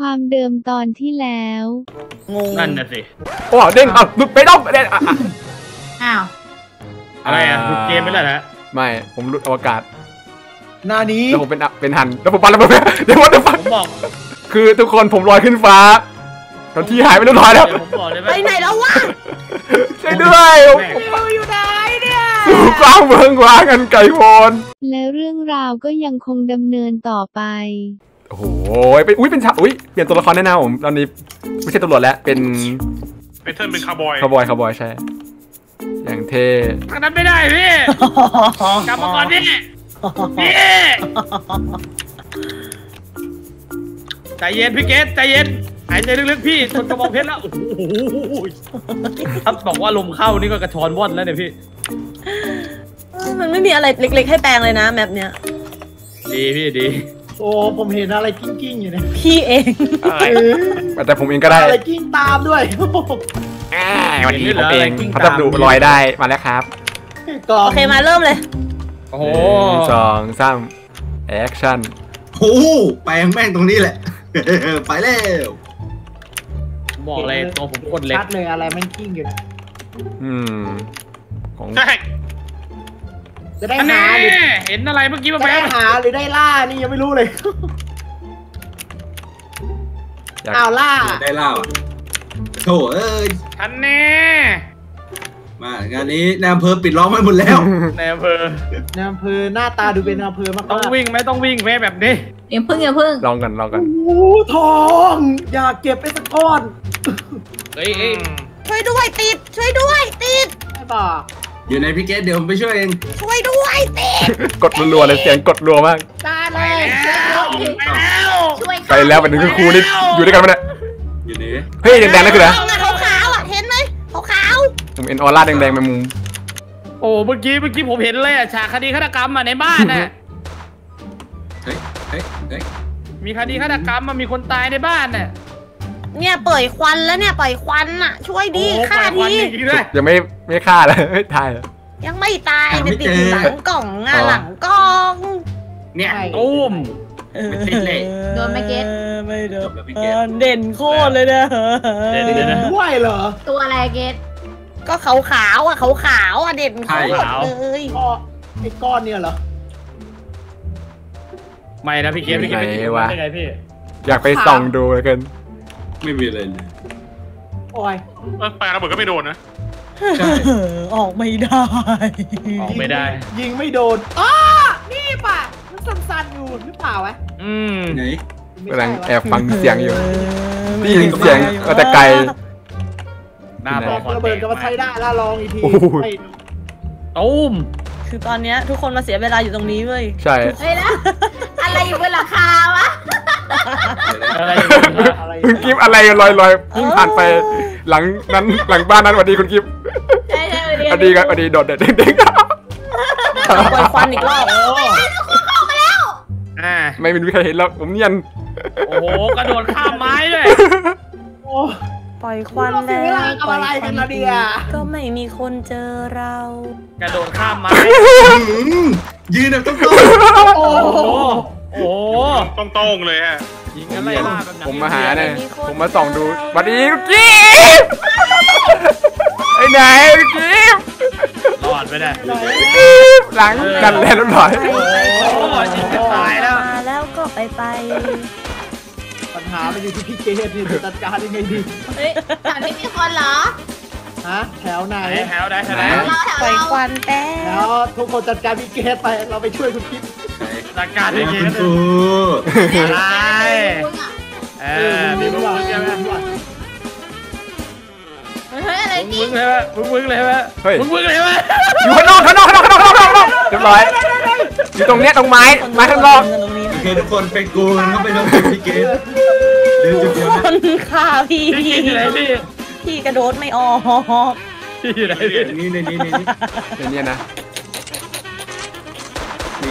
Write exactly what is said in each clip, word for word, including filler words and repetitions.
ความเดิมตอนที่แล้วงงนั่นน่ะสิโอ้เด้งอ่ะหลุดไปด้อมเด้งอ้าวอะไรอ่ะหลุดเกมไปแล้วฮะไม่ผมหลุดอวกาศหน้านี้แล้วผมเป็นเป็นหันแล้วผมปันแล้วผมเดี๋ยวผมผมบอกคือทุกคนผมลอยขึ้นฟ้าตอนที่หายไปเรียบร้อยแล้วไปไหนแล้ววะช่วยด้วยผมอยู่ไหนเนี่ยสู่กลางเมืองว้ากันไก่โวนและเรื่องราวก็ยังคงดำเนินต่อไปโอ้โหเป็นอุ้ยเป็นฉากอุ้ยเปลี่ยนตัวละครแน่ๆผมตอนนี้ไม่ใช่ตำรวจแล้วเป็นเป็นเทิร์นเป็นคาร์บอยคาร์บอยคาร์บอยใช่อย่างเท่ทางนั้นไม่ได้พี่กลับมาก่อนพี่พี่ใจเย็นพี่เกตใจเย็นหายใจลึกๆพี่ชนกระบอกเพชรแล้วโอ้โหครับบอกว่าลมเข้านี่ก็กระชอนว่อนแล้วเนี่ยพี่มันไม่มีอะไรเล็กๆให้แปลงเลยนะแมปเนี้ยดีพี่ดีโอ้ผมเห็นอะไรกิ้งๆอยู่เนี่ยพี่เองแต่ผมเองก็ได้อะไรกิ้งตามด้วยวันนี้ผมเองพัฒดูลอยได้มาแล้วครับโอเคมาเริ่มเลยโอ้โหสองสามแอคชั่นโอ้แปลงแม่งตรงนี้แหละไปแล้วบอกเลยตัวผมคนเล็กชัดเลยอะไรมันกิ้งอยู่อืมของใช่จะได้หาหรือเห็นอะไรเมื่อกี้มาจะได้หาหรือได้ล่านี่ยังไม่รู้เลยอ้าวล่าได้ล่าโถ่เอ้ยทันแน่มางานนี้นายอำเภอปิดล้อมไว้หมดแล้วนายอำเภอนายอำเภอหน้าตาดูเป็นอำเภอมากต้องวิ่งไหมต้องวิ่งไหมแบบนี้อย่าพึ่งอย่าพึ่งลองกันลองกันโอ้ทองอยากเก็บไปสักก้อนเฮ้ยช่วยด้วยติดช่วยด้วยติดไม่บอกอยู่ในพี่เกตเดี๋ยวผมไปช่วยเองช่วยด้วยติดกดรัวๆเลยเสียงกดรัวมากตาเลยไปแล้วไปแล้วไปถึงครูนี่อยู่ด้วยกันไหมเนี่ยอยู่นี่เฮ้ยแดงๆนั่นคืออะไรขาวๆอ่ะเห็นไหมขาวๆผมเห็นออร่าแดงๆมามุมโอ้เมื่อกี้เมื่อกี้ผมเห็นเลยฉากคดีฆาตกรรมอ่ะในบ้านน่ะเฮ้ยเฮ้ยเฮ้ยมีคดีฆาตกรรมมันมีคนตายในบ้านน่ะเนี่ยปล่อยควันแล้วเนี่ยปล่อยควันอ่ะช่วยดีฆ่าทียังไม่ไม่ฆ่าเลยไม่ตายยังไม่ตายไปติดหลังกล่องอ่ะหลังกล่องเนี่ยตุ้มไม่ติดเลยโดนไม่เก็ตไม่โดนเด่นโคตรเลยนะเด่นเลยนะด้วยเหรอตัวอะไรเก็ตก็ขาวขาวอ่ะขาวขาวอ่ะเด่นโคตรเลยไอ้ก้อนเนี่ยเหรอไม่นะพี่เกตพี่เกตไม่ได้วะพี่อยากไปส่องดูเลยกันไม่มีอะไรเลยโอ้ยปลาระเบิดก็ไม่โดนนะออกไม่ได้ออกไม่ได้ยิงไม่โดนอ้านี่ป่ะมันสั่นๆอยู่หรือเปล่าวะอืมไหนกำลังแอบฟังเสียงอยู่ได้ยินเสียงแต่ไกลหน้าบอกระเบิดก็มาใช้ได้แล้วลองอีกทีตุ้มคือตอนนี้ทุกคนมาเสียเวลาอยู่ตรงนี้เว้ยใช่เฮ้ยนะอะไรอยู่บนหลังคาวะอะไรคุณกิฟอะไรลอยลอยพุ่งผ่านไปหลังนั้นหลังบ้านนั้นสวัสดีคุณกิฟใช่ใช่สวัสดีครับสวัสดีโดดเด็ดเด็กปล่อยควันอีกรอบอ่าไม่มีใครเห็นแล้วผมเนียนโอ้โหกระโดดข้ามไม้เลยปล่อยควันแล้วปล่อยควันก็ไม่มีคนเจอเรากระโดดข้ามไม้ยืนแบบต้องโอ้โหโอ้ต้องโต้งเลยฮะยิงอะไรล่ะผมมาหาเนี่ยผมมาส่องดูสวัสดีคุณกิฟไอ้ไหนคุณกิฟรอดไปได้หลังกันแล้วหน่อยโอ้ยจะตายแล้วแล้วก็ไปไปปัญหามันอยู่ที่พี่เกดนี่จัดการยังไงดีเฮ้ยแถวนี้มีคนเหรอฮะแถวไหนแถวไหนแถวไหนปล่อยควันแป๊บแล้วทุกคนจัดการพี่เกดไปเราไปช่วยคุณกิฟจัดการพี่เกดอะไรเออมีมึงใช่ไหมเฮ้ยอะไรนี่มึงเลยไหมมึงมึงเลยไหมเฮ้ยมึงมึงเลยไหมอยู่ข้างนอกข้างนอกข้างนอกข้างนอกข้างนอกเรียบร้อยอยู่ตรงเนี้ยตรงไม้ไม้ข้างนอกโอเคทุกคนไปกูเข้าไปต้องพี่เกดคนฆ่าพี่พี่อยู่ไหนพี่พี่กระโดดไม่ออกพี่อยู่ไหนพี่นี่ในนี้ในนี้ในนี้นะนี่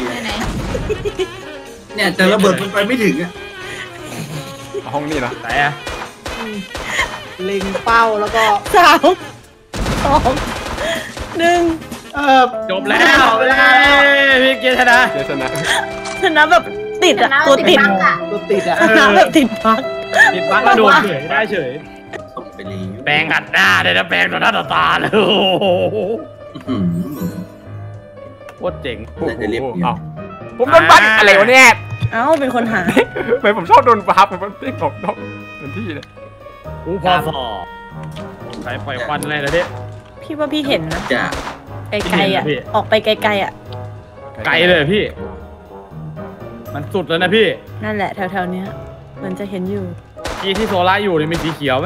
เนี่ยแต่ระเบิดมันไปไม่ถึงอะห้องนี้เหรอไหนอะเล็งเป้าแล้วก็สามสองหนึ่งเออจบแล้วพี่เกชนะชนะชนะแบบติดอะตัวติดตัวติดอะชนะแบบติดพักติดบั๊กแล้วโดนเฉยได้เฉยส่งไปเลยแปลงหัดหน้าเลยนะแปลงต่อหน้าต่อตาเลยโอ้โหโคตรเจ๋งน่าจะเรียบเรียบผมโดนบัฟอะไรวะเนี่ยเอ้าเป็นคนหาทำไมผมชอบโดนบัฟผมติ๊กของน้องทันที่เลยอู้พอสอบใช้ปล่อยควันอะไรนะเนี่ยพี่ว่าพี่เห็นนะจะไกลๆอ่ะพี่ออกไปไกลๆอ่ะไกลเลยพี่ มันสุดแล้วนะพี่นั่นแหละแถวๆเนี้ยมันจะเห็นอยู่ที่ที่โซล่าอยู่เนี่ยมีสีเขียวไหม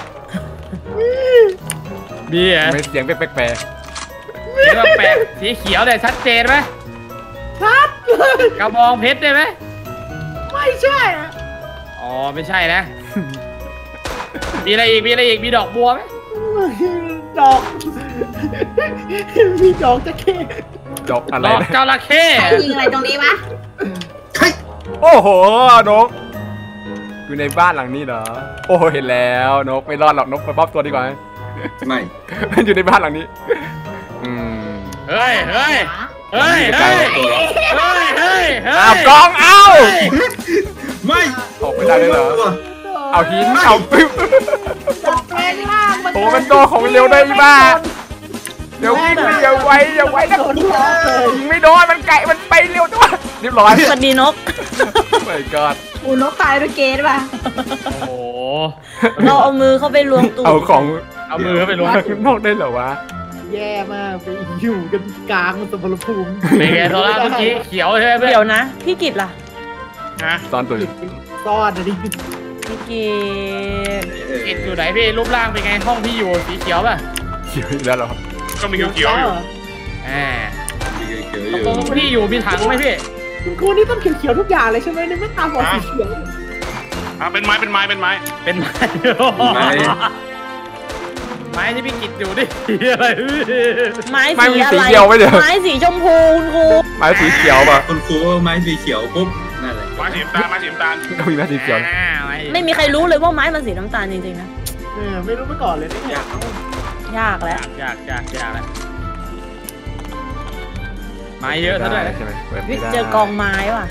มีเหรอไม่เสียงแปลกเขียวแปลกสีเขียวเนี่ยชัดเจนไหมชัดเลยกระบองเพชรได้ไหมไม่ใช่อะอ๋อไม่ใช่นะ มีอะไรอีกมีอะไรอีกมีดอกบัวไหมดอกมีดอกจะเข้ๆดอกอะไรดอกนะจระเข้ยิงอะไรตรงนี้วะโอ้โหนกอยู่ในบ้านหลังนี้เหรอโอ้โหเห็นแล้วนกไม่รอดหรอกนกไปป๊อปตัวดีกว่าไม่มันอยู่ในบ้านหลังนี้อืมเฮ้ยเฮ้ยเฮ้ยเฮ้ยเฮ้ยเฮ้ยเฮ้ยอ้าวกองเอาไม่ออกไม่ได้เลยเหรอเอาหินเอาปิ๊บแปลงร่างมันโอ้มันโดนของเร็วได้บ้าเดี๋ยววิ่งอย่าไวอย่าไวนะโดนล้อเลยยิงไม่โดนมันไก่มันไปเร็วด้วยเรียบร้อยสวัสดีนกไม่กอดอูนกตายด้วยเกตป่ะโอ้โหเราเอามือเข้าไปรวมตัวเอาของเอามือไปล้วงข้างนอกได้เหรอวะแย่มากไปอยู่กันกลางมันสมรภูมิเป็นไงโซล่าเมื่อกี้เขียวใช่ไหมเพื่อนเดี๋ยวนะ พี่กิตล่ะนะตอนตัวซ่อนอะดิพี่กิตกิดอยู่ไหนพี่รูปร่างเป็นไงห้องพี่อยู่สีเขียวป่ะเขียวอีกแล้วเหรอก็มีเขียวๆอยู่อ่าเขียวตอก ยู่ลงพี่อยู่มีถังไหมพี่คุณครูนี่ต้องเขียวๆทุกอย่างเลยใช่ไหมนี่ไม่ตามบอกสีเขียวอ่ะเป็นไม้เป็นไม้เป็นไม้เป็นไม้ไม่ไม้ที่พี่กิดอยู่ดิอะไรพี่ไม้ไม่สีมีอะสีไรเขียวไหมเดี๋ยวไม้สีชมพูคุณครูไม้สีเขียวป่ะคุณครูไม้สีเขียวปุ๊บนั่นแหละไม้สีน้ำตาลไม้สีน้ำตาลก็มีไม้สีเขียวอ่าไม้ไม่มีใครรู้เลยว่าไม้มันสีน้ำตาลจริงๆนะเออไม่รู้มาก่อนเลยเนี่ยยากแล้วยากยากยากยากแล้วไม้เยอะซะด้วยนะใช่ไหมเปิดวิไม่ได้เจอกองไม้ว่ะ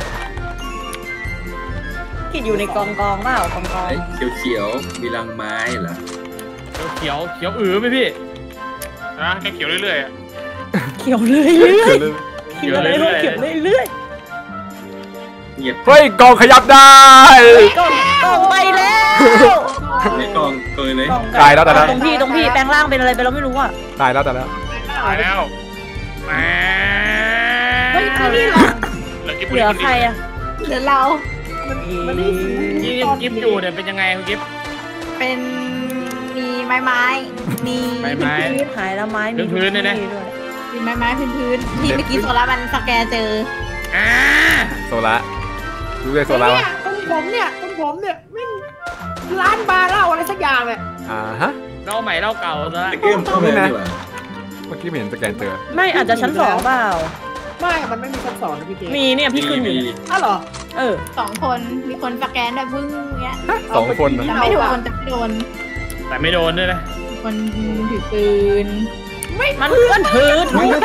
กิดอยู่ในกองกองเปล่ากองกองไอ้เขียวเขียวมีรังไม้เหรอเขียวเขียวอือไหมพี่นะแค่เขียวเรื่อยๆอ่ะเขียวเรื่อยเรื่อยเขียวเลยเขียวเรื่อยเขียวเรื่อยเรื่อยเงียบเฮ้ยกองขยับได้กองกองไปแล้วในกองเกยเลยกองตายแล้วแต่ละตรงพี่ตรงพี่แปลงร่างเป็นอะไรไปเราไม่รู้อ่ะตายแล้วแต่แล้วตายแล้วแหมเฮ้ยที่นี่เหรอเหลือกิ๊บเหลือใครอ่ะเหลือเรามันนี่สียี่กิฟอยู่เนี่ยเป็นยังไงคุณกิฟเป็นมีไม้ไม้มีไม้ไม้หายแล้วไม้มีพื้นๆเนี่ยนะด้วยมีไม้ไม้พื้นพื้นๆที่เมื่อกี้โซล่ามันสแกนเจออ่าโซล่าดูเลยโซล่าเนี่ยตรงผมเนี่ยตรงผมเนี่ยไม่ร้านบาร์เหล้าอะไรสักอย่างเลยอ่าฮะเล่าใหม่เล่าเก่าซะตะเกียบเข้าไปดีกว่าเมื่อกี้ไม่เห็นสแกนเจอไม่อาจจะชั้นสองเปล่าไม่มันไม่มีชั้นสอนนะพี่เกมีเนี่ยพี่ขึ้นอยู่เนี่ยอ้าวเหรอเออสองคนมีคนสแกนแบบพึ่งเงี้ยสองคนนะแต่ไม่โดนแต่ไม่โดนแต่ไม่โดนด้วยนะคนถือปืนมันมันถือถูก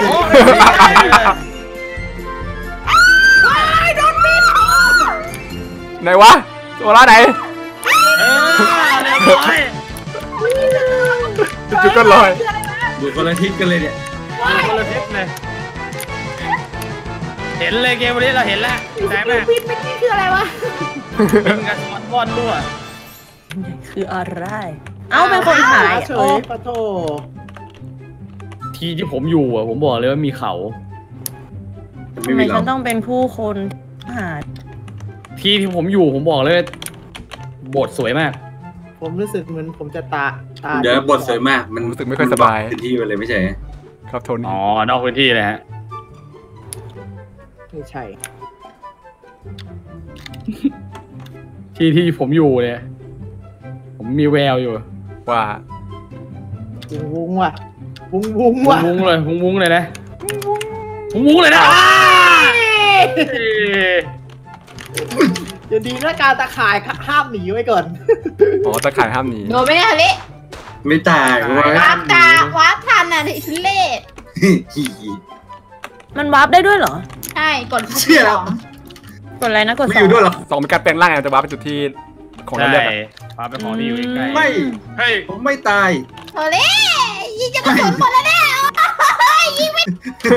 ไหนวะโซล่าไหนเออเรียบร้อยจุดๆก็ลอยดูคนละทิศกันเลยเนี่ยคนละทิศเลยเห็นเลยเกมวันนี้เราเห็นแล้วแซ่บมากวินเมื่อกี้คืออะไรวะดึงกันบอลรั่วคืออะไร เอ้าเป็นคนหายเฉโอ้ยปะโถทีที่ผมอยู่อ่ะผมบอกเลยว่ามีเขาไม่ทำไมมีฉัเรานต้องเป็นผู้คนหาทีที่ผมอยู่ผมบอกเลยว่าบทสวยมากผมรู้สึกเหมือนผมจะตาตาเดี๋ยวบทสวยมากมันรู้สึกไม่ค่อยสบายพื้นที่ไปเลยไม่ใช่ครับโทนี่อ๋อนอกพื้นที่เลยฮะไม่ใช่ที่ที่ผมอยู่เนี่ยผมมีแววอยู่ว่าวุ้งวุ้งว่ะวุ้งวุ้งวุ้ว่ะงวุ้งเลยวุ้งวุ้งเลยนะวุ้งวุ้งเลยนะเดี๋ยวดีนะการตะข่ายห้ามหนีไว้ก่อนอ๋อตะข่ายห้ามหนีโดนไม่ได้เลยไม่ตายเพราะว่าวับตาวับทันอ่ะทุเล่มันวาร์ปได้ด้วยเหรอใช่กดเชื่อแล้วกดอะไรนะกดไม่สอองยู่ด้วยหรอสองเป็นการแปลงร่างไงจะว้าไปจุดที่ของเราเลือกอะปลาเป็นของที่อยู่ใกล้ๆไม่เฮ้ยผมไม่ตายโอเล่ยิงจะกระสุนหมดแล้วเนี่ยยิงไม่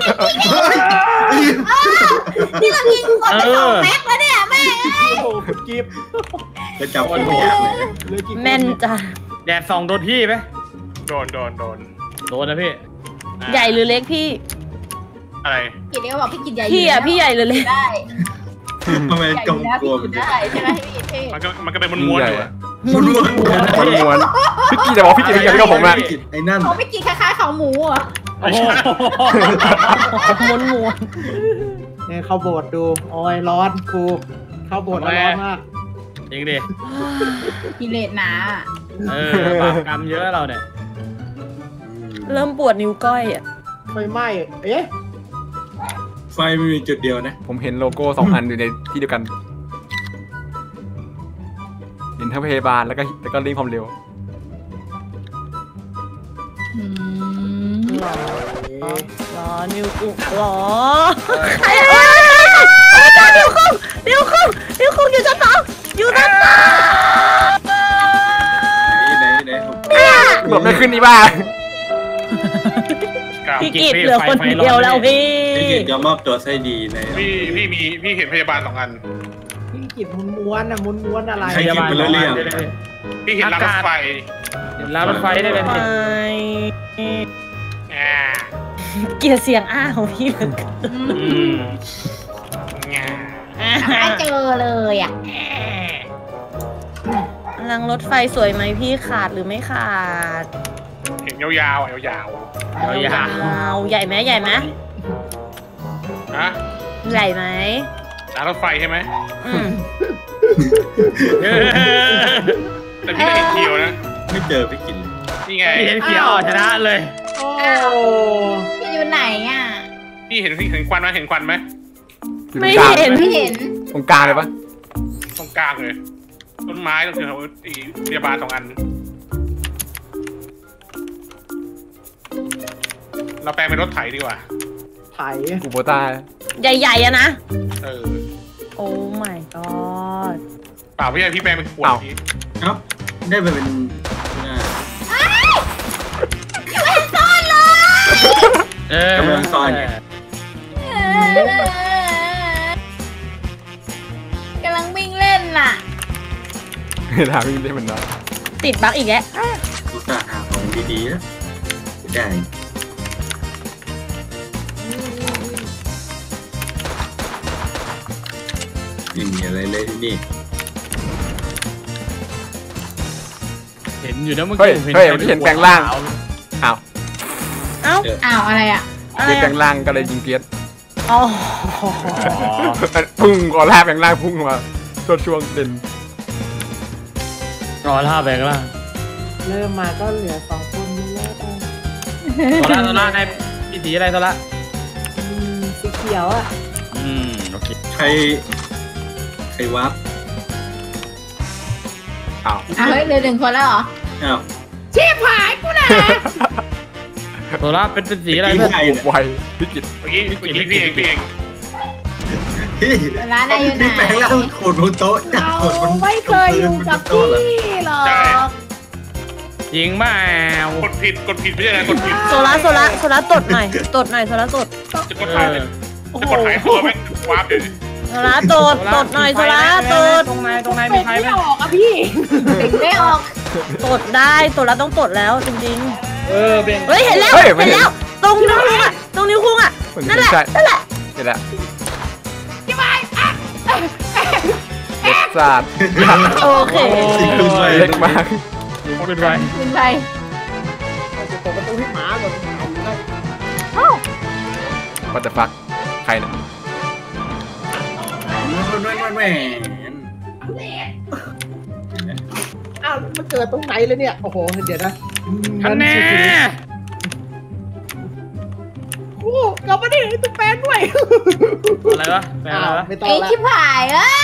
นี่เรายิงหมดไปสองแม็กแล้วเนี่ยแม่โอ้โหคุณกิฟต์จะจับคนยากเลยเหลือกี่คแม่นจ้ะแดดส่องโดนพี่ไหมโดนโดนโดนโดนนะพี่ใหญ่หรือเล็กพี่อะไรกินเดียวบอกพี่กินใหญ่พี่อ่ะพี่ใหญ่หรือเล็กได้ทำไมใหญ่กำนะกลัพี่วกิมันนจะได้ใช่ไหมพี่เท่มันก็มันก็เป็นม้วนๆอยู่อะมุนวนม้วนม้วนๆพี่กีจะบอกพี่กีเป็นกับผมอะไอ้นั่นเขาไม่กินคล้ายๆของหมูเหรอโอ้โหม้วนม้วนเนี่ยเข้าโบสถ์ดูโอ้ยร้อนครูเข้าโบสถ์แล้วร้อนมากจริงดิกิเลสหนาเออบาปกรรมเยอะเราเนี่ยเริ่มปวดนิ้วก้อยอ่ะไฟไหม้เอ๊ะไฟไม่มีจุดเดียวนะผมเห็นโลโก้สองอันอยู่ในที่เดียวกันเห็นทั้งพยาบาลแล้วก็แล้วก็ลิงความเร็วหรอหรอนิ้วกุ้งหรอใครเอ้ยนิ้วกุ้งนิ้วกุ้งนิ้วกุ้งอยู่ชั้นสองอยู่ชั้นสองไหนไหนหลบไม่ขึ้นนี่บ้ากล้ามพี่กิตเหลือคนเดียวแล้วพี่พี่กิจจะมอบตัวให้ดีในพี่พี่มีพี่เห็นพยาบาลสองอันพี่กิจมุนม้วนๆนะมุนม้วนๆอะไรใครกินไปแล้วเรียงพี่เห็นรางรถไฟเห็นรางรถไฟได้เลยไปพี่อ่าเกลียดเสียงอ้าของพี่เหลือเกินอืมง่าไม่เจอเลยอ่ะรางรถไฟสวยไหมพี่ขาดหรือไม่ขาดเห็นยาวๆอ่ะยาวเอาอย่าว้าวใหญ่ไหมใหญ่ไหมๆนะใหญ่ไหมรางรถไฟใช่ไหมอืมเออแต่พี่ไม่เห็นเขียวนะไม่เจอพี่กินนี่ไงเห็นเขียวชนะเลยโอ้พี่อยู่ไหนอ่ะพี่เห็นเห็นควันไหมเห็นควันไหมอยู่ตรไม่งกลางเห็นไม่เห็นตรงกลางเลยปะตรงกลางเลยต้นไม้ตรงแถวๆอีพยาบาลสองอัน เราแปลงเป็นรถไถดีกว่าไถกูโบต้าใหญ่ๆอะนะเออโอ้ my god เปล่าพี่พี่แปลงเป็นขวดพี่ครับได้ไปเป็นอ่าเออกำลังซ่อนไงกำลังวิ่งเล่นน่ะถามพี่ได้เหมือนกันติดบั๊กอีกแล้วอุตส่าห์หาของดีๆนะได้ไม่มีอะไรเลยที่นี่เห็นอยู่นะเมื่อเฮ้ยกี้เฮ้ยพี่เห็นแปลงร่างอ้าวเอ้าอ้าวอะไรอ่ะอะไรเห็นแปลอะงร่างก็เลยยิงเกียร์อ๋อพุ่งก่อนแรกแปลงร่างพุ่งมาช่วงช่วงเด่นรอท่าแบงล่างเริ่มมาก็เหลือสองคนนี่แล้วตอนละตอนละในพี่สีอะไรตอนละอืมสีเขียวอ่ะอืมโอเคใครใครวับอ้าวอ้าวเฮ้ยเหลือหนึ่งคนแล้วเหรออ้าวชีพหายกูนะตอนละเป็นเป็นสีอะไรพี่เพื่อนใครบุกเนี่ยไวพี่กิตเมื่อกี้เมื่อกี้พี่เองพี่เองพี่ร้านนายอยู่ไหนพี่แปลงร่างขดบนโต๊ะจับเราขดบนไม่เคยอยู่กับโต๊ะเหรอพี่หรอกยิงมาเอากดผิดกดผิดไม่ใช่อะไรกดผิดโซล่าโซล่าโซล่าตดหน่อยตดหน่อยโซล่าตดจะกดถ่ายจะกดถ่ายตัวแม่งวาร์ปเดี๋ยวโซล่าตดตดหน่อยโซล่าตดตรงไหนตรงไหนเป็มีนใครไหมไม่ออกอ่ะพี่เป็นไม่ออกตดได้โซล่าต้องตดแล้วจริงเออเบ่งๆเฮ้ยเห็นแล้วเฮ้ยเห็ไม่นเห็นแล้วตรงนิ้วคุ้งอะตรงนิ้วคุ้งอะมันนั่นแหละใช่นั่นแหละเห็นแล้วเด็กจัดโอเคสิ่งขึ้นไปเล็กมากยิงขึ้นไปคุณไปจะเปิดประตูให้หมาก่อนว่าจะฟักใครเนี่ยแม่แม่อ้าวมันเกิดตรงไหนเลยเนี่ยโอ้โหเดี๋ยวนะคะแนนโอ้กลับมาดิตุ๊กแป้นด้วยอะไรวะแปลอ้าอะไรววะไม่ต้องไอ้ละชิบหายเอ้ย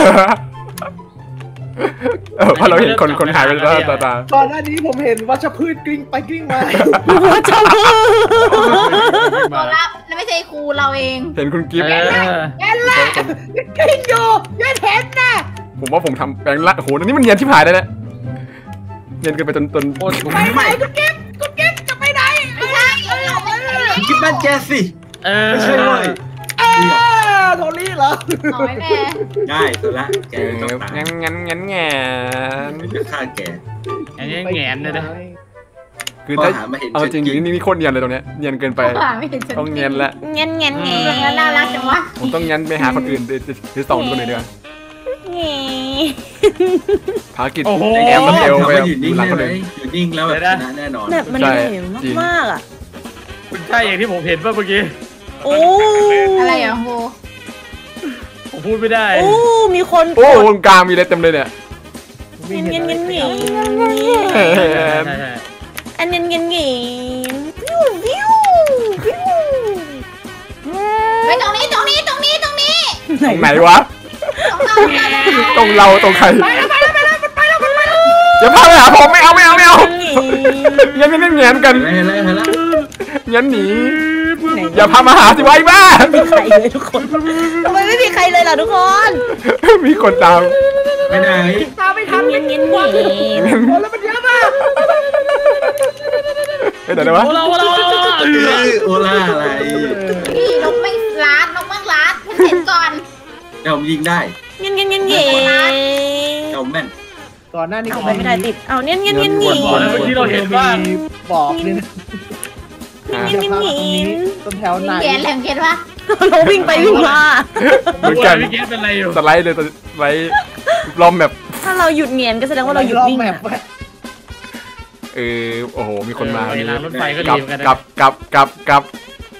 เออเพราะเราเห็นคนคนหายไปแล้วตาตาก่อนหน้านี้ผมเห็นวัชพืชกลิ้งไปกลิ้งมาว่าจะพูดโซล่านั่นไม่ใช่ครูเราเองเห็นคุณกิฟต์เออแอนล่ะกลิ้งอยู่ยังเห็นนะผมว่าผมทำแปลงละโอ้โหอันนี้มันเนียนที่ผายได้แล้วเนียนเกินไปจนจนโอ้ยไปไหนกูเก็บกูเก็บจะไปไหนไม่ใช่คิดบ้านแกสิเออไม่ใช่เลยเออโทลี่เหรอน้อยแม่ได้ตัวละแกต้องตายงั้นงั้นงั้นแงนจะฆ่าแกอันนี้แงนเลยนะคือถ้าพอหามาเห็นเอาจริงอยู่นี่นี่โคตรเนียนเลยตรงเนี้ยเนียนเกินไปหาไม่เห็นฉันต้องเนียนละเงี้ยเงี้ยเงี้ยแล้วน่ารักจังวะผมต้องงั้นไปหาคนอื่นหรือหรือสองคนอื่นดีกว่าเงี้ยภารกิจโอ้โหแอมกับเอลถามไปว่าอยู่นิ่งหลังได้คนไหมอื่นอยู่นิ่งแล้วแบบชนะแน่นอนแบบมันใช่ใหญ่จริงมากๆอ่ะคุณใช่อย่างที่ผมเห็นป่ะเมื่อกี้โอ้อะไรอ่ะโหผมพูดไม่ได้โอ้มีคนโอ้ตรงกลางมีอะไรเต็มเลยเนี่ยเงี้ยเงี้ยเงี้ยเงี้ยแหใช่มใช่ใช่อันเงี้ยเงี้ยเงี้ยวิววิววิวไปตรงนี้ตรงนี้ตรงนี้ตรงนี้ตรงไหนวะตรงเราตรงเราตรงเราตรงใครไปแล้วไปแล้วไปแล้วไปแล้วไปแล้วอย่าพาไปหาผมไม่เอาไม่เอาไม่เอางั้นงั้นงั้นงั้นกันเห็นแล้วเห็นแล้วงั้นหนีอย่าพามาหาสิไว้บ้าไม่มีใครเลยทุกคนทำไมไม่มีใครเลยล่ะทุกคนมีคนตามไปไหนตามไม่ทันเงี้ยเงี้ยเงี้ยคนแล้วมันเยอะมากเฮ้ยเดี๋ยวนะวะโอ้เราโอ้เราโอ้เราเออโอล่าอะไรพี่นกไม่ล้านนกมั่งล้านให้เห็นก่อนเดี๋ยวผมยิงได้เงี้ยเงี้ยเงี้ยเงี้ยเดี๋ยวแม่นก่อนหน้านี้เอาก็ไปไม่ได้ติดเอาเงี้ยเงี้ยเงี้ยเงี้ยก่อนเมื่อกี้เราเห็นว่ามีบอกเลยนะเงี้ยเงี้ยเงี้ยต้นแถวไหนเขียนแหลมเขียนว่าเราวิ่งไปวิ่งมาเหมือนกันพี่เกศเป็นอะไรอยู่สไลด์เลยสไลด์ล้อมแบบถ้าเราหยุดเงียนก็แสดงว่าเราหยุดวิ่งแมอะพไว้เออโอ้โหมีคนมาเวลารถไฟก็กลัดีบเหมือนกันนะกลับกลับกลับกลับ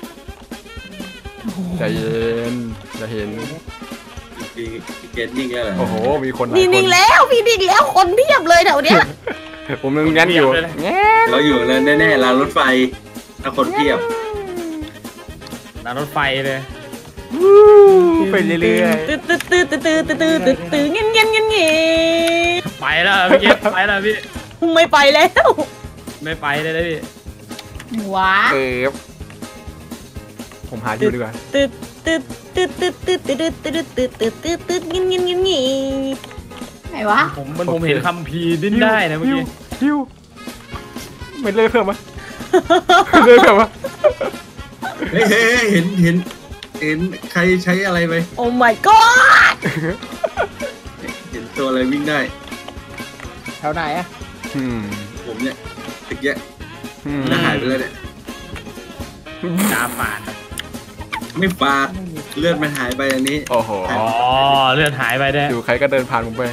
ใจเย็นจะเห็นพี่เกตนิ่งแล้วเหรอโอ้โหมีคนหลายนี่คนิ่งนแล้วพี่นิ่งแล้วคนเพียบเลยแถวเนี้ยผมนึงงั้นอยู่แง่เราอยู่แล้วแน่ๆรางรถไฟถ้าคนเพียบรางรถไฟเลยไปเรื่อยตื้อตื้อตื้อตื้อตื้อตื้อตื้อตื้อเงี้ยเงี้ยเงี้ยเงี้ยไปแล้วพี่เกศไปแล้วพี่ไม่ไปแล้วไม่ไปเลยนะพี่ว้าๆเอฟผมหาอยู่ดีกว่าตื้อตื้อตื้อตื้อตื้อตื้อตื้อตื้อตื้อตื้อตื้อเงี้ยเงี้ยเงี้ยเงี้ยไหนวะผมมันผมเห็นคัมภีร์ดิ้นได้นะเมื่อกี้ฮิวไม่เลยเพิ่มมะไม่เลยเพิ่มมะเฮ้ยเฮ้ยเห็นเห็นเห็นใครใช้อะไรไปโอ้ my god เห็นตัวอะไรวิ่งได้แถวไหนอะอืมผมเนี่ยตึกเนี้ยอืมแล้วหายไปแล้วเนี่ยตามป่านไม่ฟาดเลือดมันหายไปอันนี้โอ้โหอ๋อเลือดหายไปได้อยู่ใครก็เดินผ่านผมไป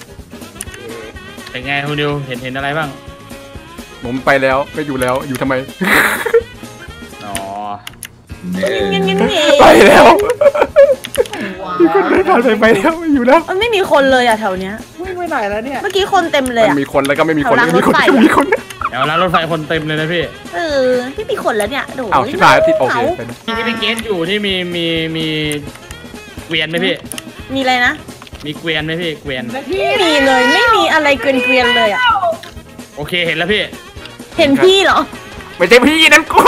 เป็นไงคุณนิวเห็นเห็นอะไรบ้างผมไปแล้วไม่อยู่แล้วอยู่ทำไมอ๋อเอเงี้ยอเงี้ยเงี้ยไปแล้วว้ามีคนเดินผ่านไปไปแล้วไม่อยู่แล้วมันไม่มีคนเลยอะแถวเนี้ยวิ่งไปไหนแล้วเนี่ยเมื่อกี้คนเต็มเลยมันอะมีคนแล้วก็ไม่มีคนแถวรางไม่มีคนรถไฟไม่มีคนเดี๋ยวรางรถไฟคนเต็มเลยนะพี่เออพี่มีคนแล้วเนี่ยโดอ้าวชิบหายติดโอเคไปนะที่ที่พี่เกศอยู่ที่มีมีมีเกวียนไหมพี่มีอะไรนะมีเกวียนไหมพี่เกวียนไม่มีเลยไม่มีอะไรเกรียนๆเลยอะโอเคเห็นแล้วพี่เห็นพี่เหรอไม่ใช่พี่นั่นกู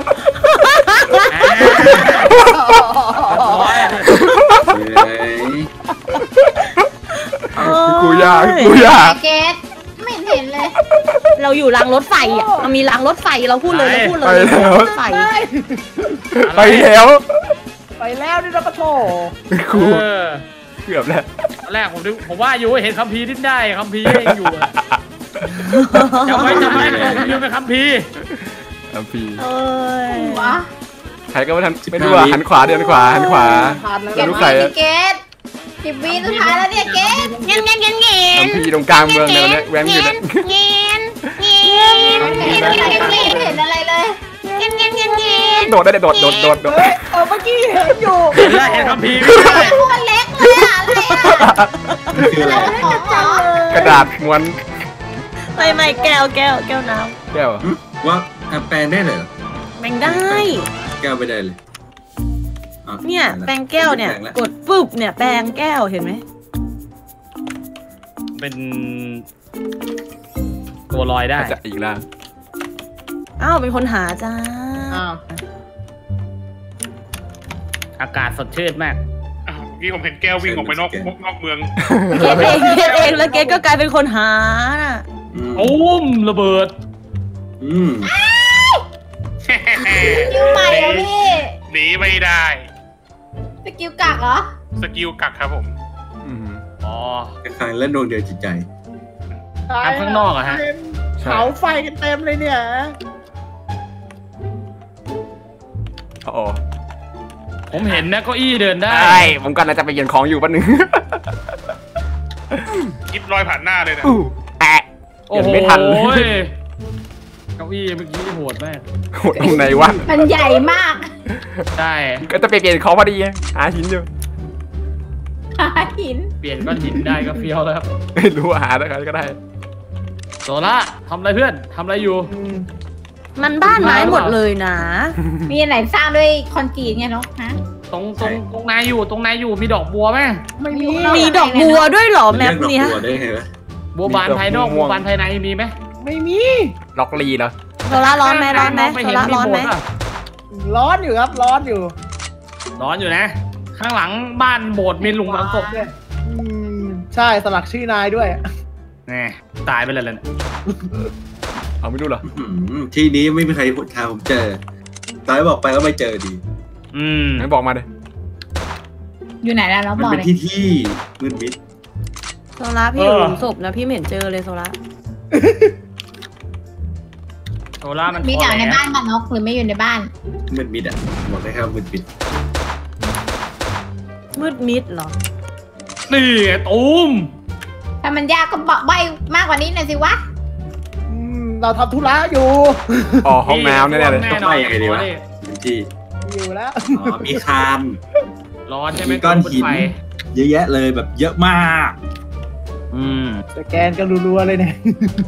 เฮ้ยกูยากกูยากไอเกตไม่เห็นเลยเราอยู่รางรถไฟอ่ะมันมีรางรถไฟเราพูดเลยเราพูดเลยไปแล้วรถไฟไปแล้วไปแล้วนี่เราก็โถกูเออเกือบแล้วตอนแรกผมนึกผมว่าอยู่เห็นคัมภีร์ดิ้นได้คัมภีร์ยังอยู่อะจำไว้จำไว้ผมยังเป็นคัมภีร์อัมพีเอ้ยวะใครก็ไม่ทันไม่รู้ว่าหันขวาเดินขวาหันขวาผ่านแล้วเก็บรู้วิใครอะพี่เกตสิบวิสุดท้ายแล้วเนี่ยเกตเงี้ยเงี้ยเงี้ยเงี้ยอัมพีตรงกลางเมืองเนี่ยเนี่ยแว้งอยู่เนี่ยเงี้ยเงี้ยไม่เห็นไม่เห็นไม่เห็นอะไรเลยเงี้ยเงี้ยเงี้ยเงี้ยโดดได้โดดโดดโดดโดดเฮ้ยเออเมื่อกี้เห็นอยู่เห็นแล้วเห็นคัมภีร์ตัวเล็กเลยอะอะไรอะมันคืออะไรแล้วหมอกระดาษม้วนไม่ไม่แก้วแก้วแก้วน้แก้วหึว่าอ่ะแปลงได้เลยเหรอำแบ่งได้แก้วไปได้เลยอ่ะเนี่ยแปรงแก้วเนี่ยแปลงแล้วกดปุ๊บเนี่ยแปรงแก้วเห็นไหมเป็นตัวลอยได้จะอีกแล้วอ้าวเป็นคนหาจ้าอ้าวอากาศสดชื่นมากอ้าวเมื่อกี้ผมเห็นแก้ววิ่งออกไปนอกนอกเมืองเกตเองเกตเองแล้วเกตก็กลายเป็นคนหาน่ะอืมโอ้มระเบิดอืมสกิลใหม่เหรอพี่หนีไม่ได้สกิลกักเหรอสกิลกักครับผมอืมอ๋อกระคังและดวงเดียวจิตใจทำข้างนอกอะฮะใช่เผาไฟกันเต็มเลยเนี่ยโอ้โหผมเห็นนะเก้าอี้เดินได้ใช่ผมกำลังจะไปเย็นของอยู่แป๊บนึงยิบลอยผ่านหน้าเลยนะอู้แอะโอ้เห็นโหไม่ทันเลยเก้าอี้เมื่อกี้โหดมากโหดตรงไหนวะมันใหญ่มากใช่ก็จะไปเปลี่ยนของพอดีหาหินอยู่หาหินเปลี่ยนก้อนหินได้ก็เฟี้ยวแล้วครับไม่รู้ว่าหาได้ก็ได้โซล่าทำอะไรเพื่อนทำอะไรอยู่มันบ้านไม้หมดเลยนะมีอันไหนสร้างด้วยคอนกรีตไงเนาะฮะตรงตรงตรงนายอยู่ตรงนายอยู่มีดอกบัวไหมไม่มีมีดอกบัวด้วยเหรอแมปเนี้ยเรียกดอกบัวได้ไงวะบัวบานภายนอกบัวบานภายในมีไหมไม่มีล็อกลีเหรอโซล่าร้อนไหมร้อนไหมไม่โซเห็นล่ามีร้อนโบไหมสถ์อะร้อนอยู่ครับ ร้อนอยู่ร้อนอยู่นะ ข้างหลังบ้านโบสถ์มีหลุมฝังศพเนี่ยอืมใช่สลักชื่อนายด้วยแน่ตายไปเลยเลยเอาไม่รู้เหรออืมที่นี้ไม่มีใครทางผมเจอตอนบอกไปก็ไม่เจอดีอืมงั้นบอกมาเลยอยู่ไหนแล้วเรามันบอกเป็นเลยที่ที่มืดมิดโซล่าพี่อยู่หลุมศพนะพี่ไม่เห็นเจอเลยโซล่าโซล่ามันมีพอแต่ในแล้วบ้านมันนกหรือไม่อยู่ในบ้านมืดมิดอ่ะบอกได้ครับมืดมิดมืดมิดเหรอนี่ไงตูมถ้ามันยากก็บอกใบมากกว่านี้หน่อยสิวะอืมเราทำธุระอยู่อ๋อห้องน้ำแน่ๆเลยแน่ต้องนอไปนยังไงดีวะเป็นที่อยู่แล้วอ๋อมีคานร้อนใช่ไหมมีก้อนหินไฟเยอะแยะเลยแบบเยอะมากอืมสแกนกันรัวๆเลยเนี่ย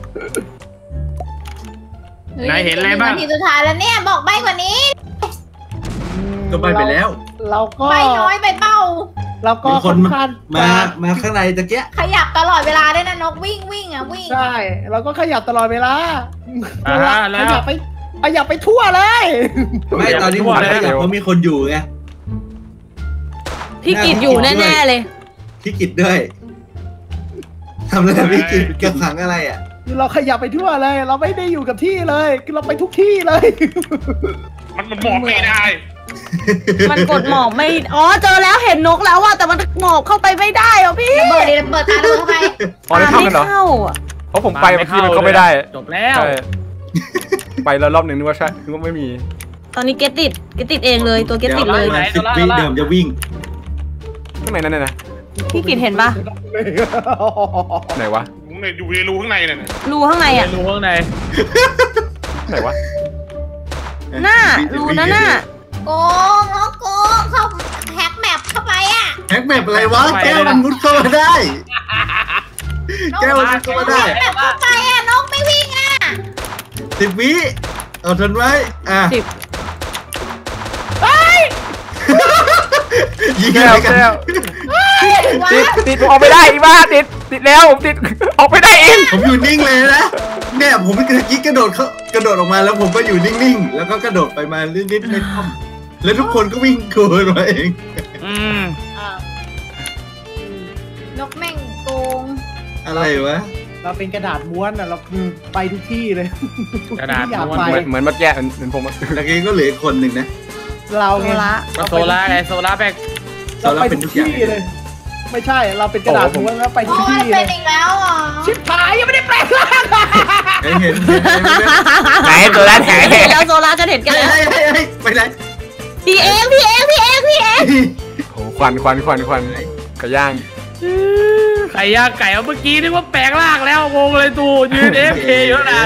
นายเห็นอะไรบ้างนาทีสุดท้ายแล้วเนี่ยบอกใบกว่านี้ก็ไปไปแล้วเราก็ใบน้อยไปเป้าเราก็มีคนค่อนมาข้างมาจะมาข้างในตะเกียะขยับตลอดเวลาด้วยนะนกวิ่งวิ่งอ่ะวิ่งใช่ เราก็ขยับตลอดเวลาอ่าฮะแล้ขวยับไปขยับไปทั่วเลยไม่ตอนนี้ผมไม่อยากเพราะมีคนอยู่ไงพี่กิดอยู่แน่ๆเลยพี่กิจด้วยทำอะไรกับพี่กิจกระขังอะไรอ่ะคือเราขยับไปทั่วเลย เราไม่ได้อยู่กับที่เลยคือเราไปทุกที่เลยมันมันบอกไม่ได้มันกดหมอบไม่ อ๋อเจอแล้วเห็นนกแล้วอะแต่มันหมอบเข้าไปไม่ได้อ่ะพี่ระเบิดดิระเบิดตาระเบิดเข้าไปอ๋อได้เข้ากันเหรอไม่เข้าอะเพราะผมไปเมื่อกี้มันก็ไม่ได้จบแล้วใช่ไปแล้วรอบหนึ่งนึกว่าใช่นึกว่าไม่มีตอนนี้เกตติดเกตติดเองเลยตัวเกตติดเลยประมาณสิบวิเดิมจะวิ่งข้างในนั่นน่ะนะพี่กิดเห็นปะไหนวะอยู่ในรูข้างในเนี่ยรูข้างในอ่ะไม่รู้ข้างในไหนวะหน้ารูนั่นน่ะโกงนกโกงเข้าแฮกแมปเข้าไปอ่ะแฮกแมปอะไรวะแก้วมันมุดเข้ามาได้ แก้วมันมุดเข้ามาได้แฮกแมปเข้าไปอ่ะนกไม่วิ่งอ่ะสิบวิเอาทนไว้อ่ะสิบยิงแก้อะวไรกันแก้ววะติดติดออกไม่ได้อีบ้าติดติดแล้วผมติดออกไม่ได้เองผมอยู่นิ่งเลยนะเนี่ยผมเมื่อกี้กระโดดเขากระโดดออกมาแล้วผมก็อยู่นิ่งๆแล้วก็กระโดดไปมานิดๆในถ้ำแล้วทุกคนก็วิ่งโกนมาเองอืมนกแม่งโกงอะไรวะเราเป็นกระดาษม้วนอ่ะ เราคือไปทุกที่เลยกระดาษที่อยากม้วนไปเหมือนเหมือนเมื่อกี้เหมือนเหมือนผมอะแล้วก็ก็เหลืออีกคนหนึ่งนะเราโซไงละก็โซล่าไงโซล่าแบกเราไปทุกที่เลย ไม่ใช่ เราเป็นกระดาษม้วนแล้วไปทุโอ้กยที่เป็เลนยอีกแล้วอ่ะชิบหายยังไม่ได้แปลงร่างเห็นเห็นเห็นเห็นไหนตัวนั้นแถเห็นแล้วโซล่าจะเห็นกันเฮ้ยแล้วเฮ้ยเฮ้ยไปไหนพี่เองพี่เองพี่เองพี่เองโอ้ควันควันควันควันกระย่างไก่ย่างไก่เอาเมื่อกี้นึกว่าแปลงร่างแล้วงงเลยตูยืนเอฟเคอยู่นาน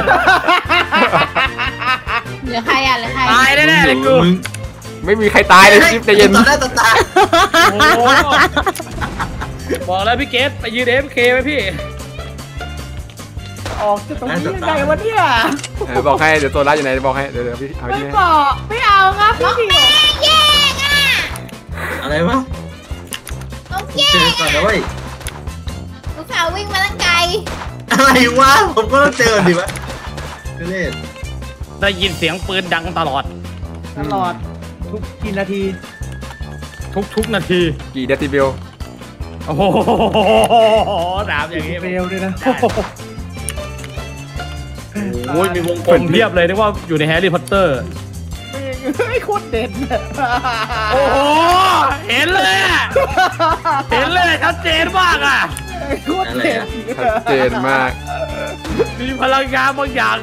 เหลือใครอ่ะเหลือใครตายแน่ๆเลยกูมึงไม่มีใครตายเลยจิ๊บใจเย็นต่อหน้าต่อตาโอ้โหบอกแล้วพี่เกตไปยืนเอฟเคไว้พี่ออกจากตรงนี้ยังไงวะเนี่ยเออบอกให้เดี๋ยวตัวร้ายอยู่ไหนบอกให้เดี๋ยวเดี๋ยวพี่เอาไม่ที่ให้บอกไม่เอาครับพี่ผิวแย่งอ่ะอะไรวะนกแย่เจอก่อนนะเว้ยลูกสาววิ่งมาตั้งไกลอะไรวะผมก็ต้องเจอดิวะก็เล่นได้ยินเสียงปืนดังตลอดตลอดทุกกี่นาทีทุกๆนาทีกี่เดซิเบลโอ้โหถามอย่างนี้เร็วด้วยนะได้โอ้ยมีวงกลมเพียบเลยนึกว่าอยู่ในแฮร์รี่พอตเตอร์ไม่โคตรเด่นโอ้โหเห็นเลยอะเห็นเลยชัดเจนมากอ่ะโคตรเด่นชัดเจนมากมีพลังงานบางอย่าง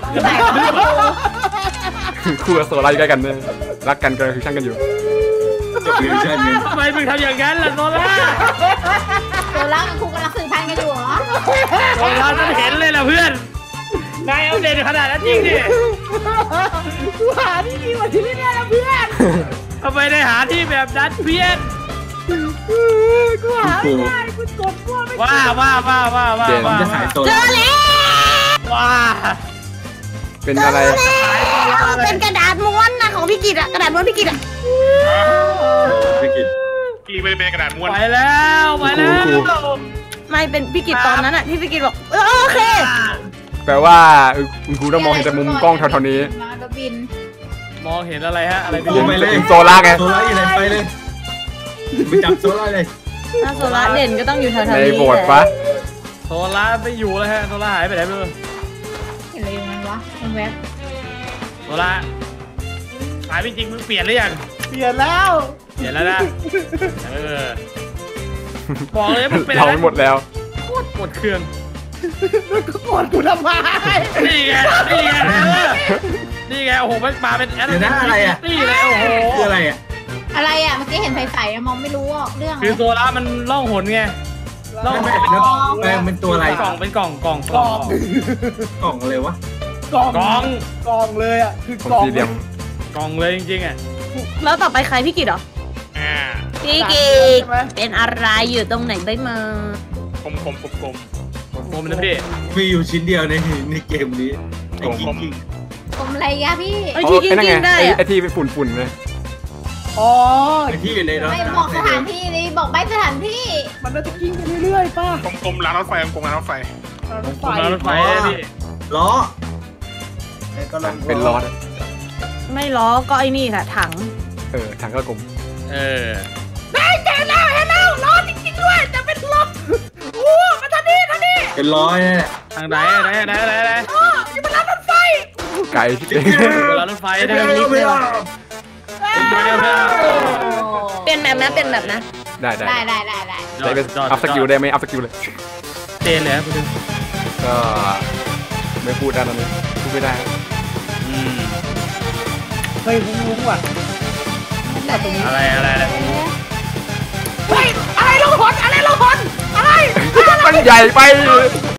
คู่กับโซล่าอยู่ใกล้กันเลยรักกันก็คือช่างกันอยู่จบเลยใช่ไหมทำไมมึงทำอย่างนั้นล่ะโซล่าตัวล่างครูกำลังสื่อพันกันอยู่เหรอโซล่าฉันเห็นเลยล่ะเพื่อนนายเอาเด่นขนาดนั้นจริงดิกูหาที่ดีกว่าที่นี่แล้วเพื่อนทำไมได้หาที่แบบนั้นเพื่อนกูหาไม่ได้กูกดมั่วไม่ว่าว่าว่าว่าว่าเด่นว่าจะขายโซเจล่าอแล้วว่าเป็นอะไรเป็นกระดาษม้วนนะของพี่กิตอะกระดาษม้วนพี่กิตอะไม่กินกี่ไม่ได้เป็นกระดาษม้วนไปแล้วไปแล้วไม่เป็นพี่กิตตอนนั้นอะที่พี่กิตบอกเออโอเคแปลว่าเออคุณครูต้องมองเห็นแต่มุมกล้องเท่าๆนี้มาก็บินมองเห็นอะไรฮะอะไรโอ้ไปเลยเห็นโซล่าไงโซล่าอยู่ไหนไปเลยไปจับโซล่าเลยถ้าโซล่าเด่นก็ต้องอยู่แถวๆในนี้โบสถ์ปะโซล่าไม่อยู่แล้วฮะโซล่าหายไปไหนไม่รู้เห็นอะไรอยู่มันวะมันแวบโซล่าหายไปจริงมึงเปลี่ยนหรือยังเปลี่ยนแล้วเปลี่ยนแล้วนะเออบอกเลยมันเป็นเราอะไรไม่หมดแล้วโคตรปวดเครื่องแล้วก็กดกูทำไมนี่ไงนี่ไงเออนี่ไงโอ้โหมันมาเป็นแอดเดี๋ยวนะอะไรอ่ะนี่เลยโอ้โหคืออะไรอ่ะอะไรอะเมื่อกี้เห็นใสๆอะมองไม่รู้อะเรื่องอะคือไรโซล่ามันล่องหนไงล่องหไม่นไม่แล้วแปลงเป็นตัวอะไรกล่องเป็นกล่องกล่องกล่องกล่องอะไรวะกล่องกล่องกล่องเลยอ่ะคือผมกล่องสี่เหลี่ยมกล่องเลยจริงๆอ่ะแล้วต่อไปใครพี่กิตเหรออ่าพี่กิตเป็นอะไรอยู่ตรงไหนได้มากลมกลมกลมกลมกลมๆนะพี่มีอยู่ชิ้นเดียวในในเกมนี้ไอ้กิ๊กกิ๊กผมอะไรอะพี่ไอ้ที่กิ้ไอ้นั่นไงงๆได้ไอ้อะไอ้ที่เป็นฝุ่นๆเลยอ๋อไอ้ที่อยู่ในรถไม่บอกสถานที่นี่บอกใบสถานที่มันน่าจะกิ้งไปเรื่อยๆป่ะกลมกลมรางรถไฟกลมรางรถไฟรถกไฟลมๆรถไฟเลยพี่ล้อก็ลองเป็นล้อนะไม่ล้อก็ไอ้นี่ค่ะถังเออทางก็กลมเออได้เจอแล้วเห็นแล้วล้อจริงๆด้วยแต่เป็นล้อโอ้มาทางนี้ทางนี้เป็นล้อนี่แหละทางไหนไหนไหนไหนไหนอ๋ออยู่บนรางรถไฟไกลที่เวลารถไฟไม่ได้ได้ไหมไม่ได้ไม่ได้ไม่ได้เปลี่ยนแบบนะเปลี่ยนแบบนะได้ได้ได้ได้ได้ได้ได้เป็นอัพสกิลได้ไหมอัพสกิลเลยเจนเลยครับคุณก็ไม่พูดได้ตอนนี้พูดไม่ได้อืมเฮ้ยคุ้งๆว่ะอะไรอะไรอะไรเฮ้ยอะไรลงหนอะไรลงหนอะไรมันใหญ่ไป